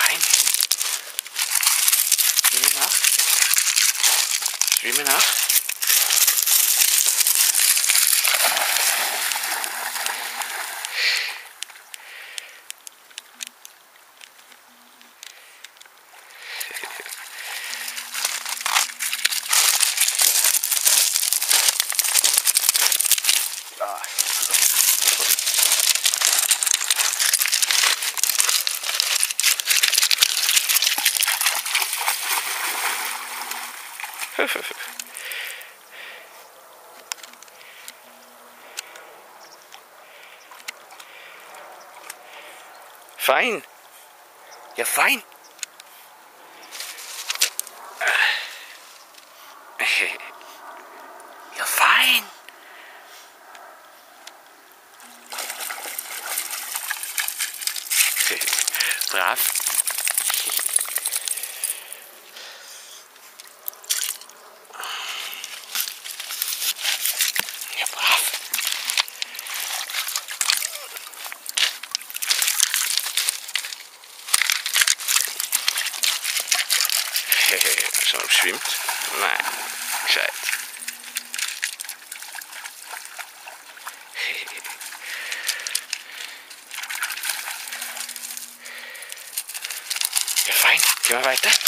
fein. Schwimme nach. Schwimme nach. Fein. Ja, fein. Ja, fein. Brav. Ja, brav. Schon ob schwimmt? Nein, gescheit. Ja, fein. Gehen wir weiter.